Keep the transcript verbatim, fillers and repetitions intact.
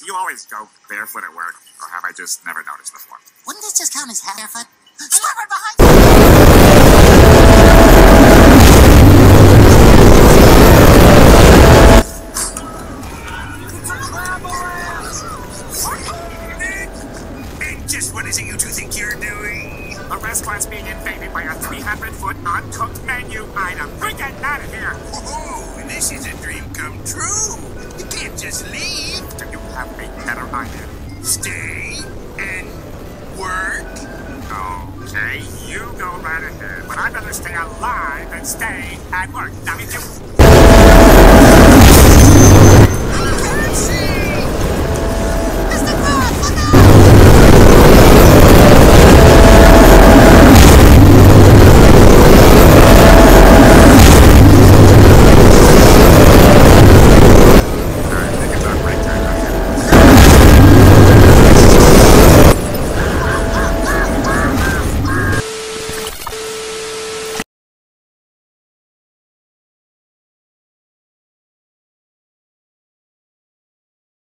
you always go barefoot at work, or have I just never noticed before? Wouldn't this just count as barefoot? Squidward behind you! And just what is it you two think you're doing? The restaurant's being invaded by a three hundred foot uncooked menu item. We're getting out of here. Oh, this is a dream come true. You can't just leave. Do you have a better idea? Stay and work. Okay, you go right ahead, but I'd rather stay alive than stay at work. Now, if you...